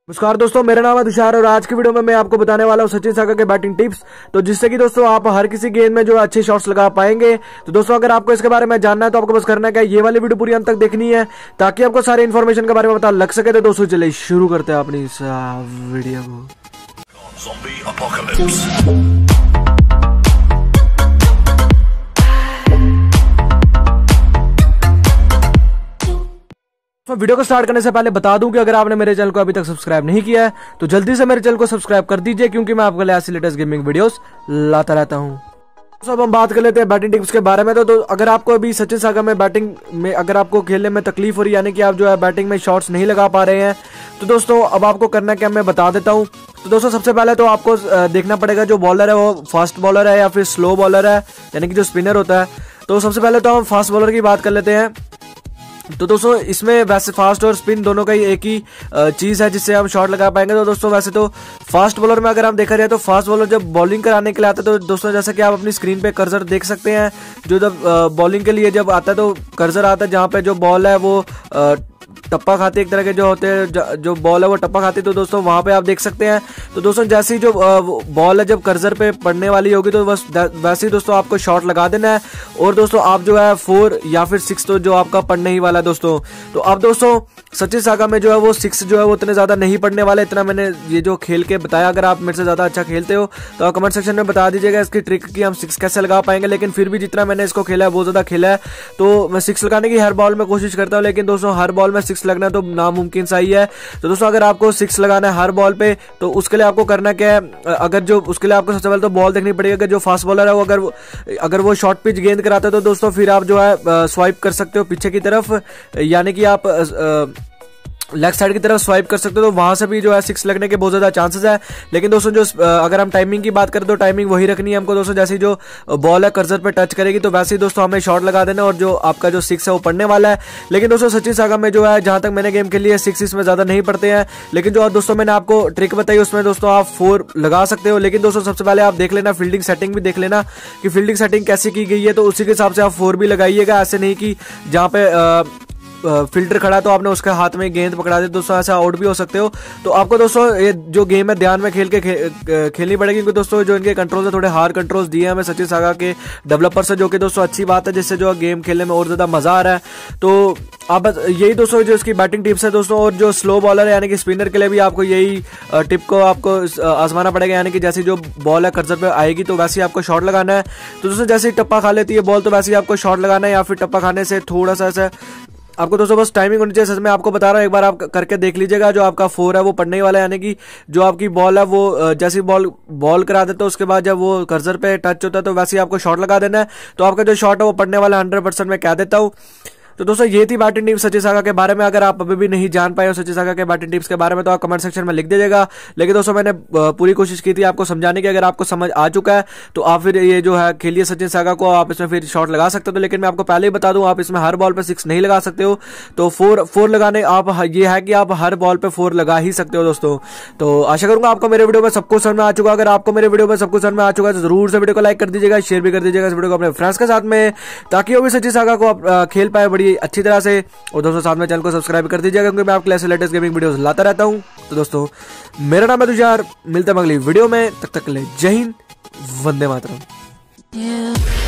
नमस्कार दोस्तों, मेरा नाम है तुषार और आज की वीडियो में मैं आपको बताने वाला हूं सचिन सागर के बैटिंग टिप्स। तो जिससे कि दोस्तों आप हर किसी गेंद में जो अच्छे शॉट्स लगा पाएंगे। तो दोस्तों अगर आपको इसके बारे में जानना है तो आपको बस करना है क्या, ये वाली वीडियो पूरी अंत तक देखनी है ताकि आपको सारी इन्फॉर्मेशन के बारे में पता लग सके। तो दोस्तों चलिए शुरू करते हैं अपनी इस वीडियो को। तो वीडियो को स्टार्ट करने से पहले बता दूं कि अगर आपने मेरे चैनल को अभी तक सब्सक्राइब नहीं किया है तो जल्दी से मेरे चैनल को सब्सक्राइब कर दीजिए, क्योंकि मैं आपके लिए ऐसी लेटेस्ट गेमिंग वीडियोस लाता रहता हूं। तो अब हम बात कर लेते हैं बैटिंग टिप्स के बारे में। तो अगर आपको अभी सचिन सागर में बैटिंग में अगर आपको खेलने में तकलीफ हो रही है, यानी कि आप जो है बैटिंग में शॉट्स नहीं लगा पा रहे हैं, तो दोस्तों अब आपको करना क्या मैं बता देता हूँ। तो दोस्तों सबसे पहले तो आपको देखना पड़ेगा जो बॉलर है वो फास्ट बॉलर है या फिर स्लो बॉलर है, यानी कि जो स्पिनर होता है। तो सबसे पहले तो हम फास्ट बॉलर की बात कर लेते हैं। तो दोस्तों इसमें वैसे फास्ट और स्पिन दोनों का ही एक ही चीज़ है जिससे हम शॉट लगा पाएंगे। तो दोस्तों वैसे तो फास्ट बॉलर में अगर हम देखा जाए तो फास्ट बॉलर जब बॉलिंग कराने के लिए आता है, तो दोस्तों जैसा कि आप अपनी स्क्रीन पे कर्सर देख सकते हैं, जो जब बॉलिंग के लिए जब आता है तो कर्सर आता है जहाँ पे जो बॉल है वो टप्पा खाते एक तरह के जो होते हैं, जो बॉल है वो टप्पा खाती है। तो दोस्तों वहां पे आप देख सकते हैं। तो दोस्तों जैसी जो बॉल है जब कर्सर पे पड़ने वाली होगी तो बस वैसे ही दोस्तों आपको शॉट लगा देना है। और दोस्तों आप जो है 4 या फिर 6 तो जो आपका पड़ने ही वाला है दोस्तों। तो अब दोस्तों सचिन सागर में जो है वो 6 जो है वो इतने ज्यादा नहीं पड़ने वाले, इतना मैंने ये जो खेल के बताया। अगर आप मेरे से ज्यादा अच्छा खेलते हो तो आप कमेंट सेक्शन में बता दीजिएगा इसकी ट्रिक की हम 6 कैसे लगा पाएंगे। लेकिन फिर भी जितना मैंने इसको खेला है बहुत ज्यादा खेला है, तो मैं 6 लगाने की हर बॉल में कोशिश करता हूँ। लेकिन दोस्तों हर बॉल में 6 लगना तो नामुमकिन सा ही है। तो दोस्तों अगर आपको 6 लगाना है हर बॉल पे तो उसके लिए आपको करना क्या है, उसके लिए आपको सबसे पहले तो बॉल देखनी पड़ेगी कि जो फास्ट बॉलर है वो अगर वो शॉर्ट पिच गेंद कराता है तो दोस्तों फिर आप जो है स्वाइप कर सकते हो पीछे की तरफ, यानी कि आप लेग साइड की तरफ स्वाइप कर सकते हो। तो वहां से भी जो है 6 लगने के बहुत ज्यादा चांसेस है। लेकिन दोस्तों जो अगर हम टाइमिंग की बात करें तो टाइमिंग वही रखनी है हमको दोस्तों। जैसे जो बॉल है कर्सर पे टच करेगी तो वैसे ही दोस्तों हमें शॉट लगा देना और जो आपका जो 6 है वो पड़ने वाला है। लेकिन दोस्तों सचिन सागर में जो है जहां तक मैंने गेम खेली है 6 इसमें ज्यादा नहीं पड़ते हैं। लेकिन जो दोस्तों मैंने आपको ट्रिक बताई उसमें दोस्तों आप 4 लगा सकते हो। लेकिन दोस्तों सबसे पहले आप देख लेना फील्डिंग सेटिंग भी देख लेना कि फील्डिंग सेटिंग कैसी की गई है, तो उसी के हिसाब से आप 4 भी लगाइएगा। ऐसे नहीं कि जहाँ पे फिल्टर खड़ा तो आपने उसके हाथ में गेंद पकड़ा दी, दोस्तों ऐसा आउट भी हो सकते हो। तो आपको दोस्तों ये जो गेम है ध्यान में खेलनी पड़ेगी, क्योंकि दोस्तों जो इनके कंट्रोल है थोड़े हार्ड कंट्रोल्स दिए हैं हमें सचिन सागर के डेवलपर से, जो कि दोस्तों अच्छी बात है, जिससे जो गेम खेलने में और ज्यादा मजा आ रहा है। तो आप यही दोस्तों जो इसकी बैटिंग टिप्स है दोस्तों। और जो स्लो बॉलर है यानी कि स्पिनर के लिए भी आपको यही टिप को आपको आजमाना पड़ेगा, यानी कि जैसे जो बॉल है कर्सर पे आएगी तो वैसे ही आपको शॉट लगाना है। तो दोस्तों जैसे ही टप्पा खा लेती है बॉल तो वैसे ही आपको शॉट लगाना है, या फिर टप्पा खाने से थोड़ा सा ऐसा आपको दोस्तों बस टाइमिंग होनी चाहिए। मैं आपको बता रहा हूँ, एक बार आप करके देख लीजिएगा। जो आपका 4 है वो पड़ने ही वाला है, यानी कि जो आपकी बॉल है वो जैसी बॉल करा देते हो उसके बाद जब वो कर्सर पे टच होता है तो वैसे ही आपको शॉट लगा देना है। तो आपका जो शॉट है वो पड़ने वाला 100% मैं कह देता हूँ। तो दोस्तों ये थी बैटिंग टिप्स सचिन सागर के बारे में। अगर आप अभी भी नहीं जान पाए हो सचिन सागर के बैटिंग टिप्स के बारे में तो आप कमेंट सेक्शन में लिख दीजिएगा। लेकिन दोस्तों मैंने पूरी कोशिश की थी आपको समझाने की। अगर आपको समझ आ चुका है तो आप फिर ये जो है खेलिए सचिन सागर को, आप इसमें फिर शॉट लगा सकते हो। तो लेकिन मैं आपको पहले ही बता दूं, आप इसमें हर बॉल पे 6 नहीं लगा सकते हो। तो 4 लगाने आप ये है कि आप हर बॉल पे 4 लगा ही सकते हो दोस्तों। तो आशा करूंगा आपको मेरे वीडियो में सब कुछ समझ में आ चुका। अगर आपको मेरे वीडियो में सब कुछ समझ में आ चुका है तो जरूर से वीडियो को लाइक कर दीजिएगा, शेयर भी कर दीजिएगा इस वीडियो को अपने फ्रेंड्स के साथ में, ताकि वो भी सचिन सागर को खेल पाए बड़ी अच्छी तरह से। और दोस्तों साथ में चैनल को सब्सक्राइब कर दीजिएगा, क्योंकि मैं आपके लिए लेटेस्ट गेमिंग वीडियोस लाता रहता हूं। तो दोस्तों मेरा नाम है तुषार, मिलते हैं अगली वीडियो में, तब तक के लिए जय हिंद, वंदे मातरम।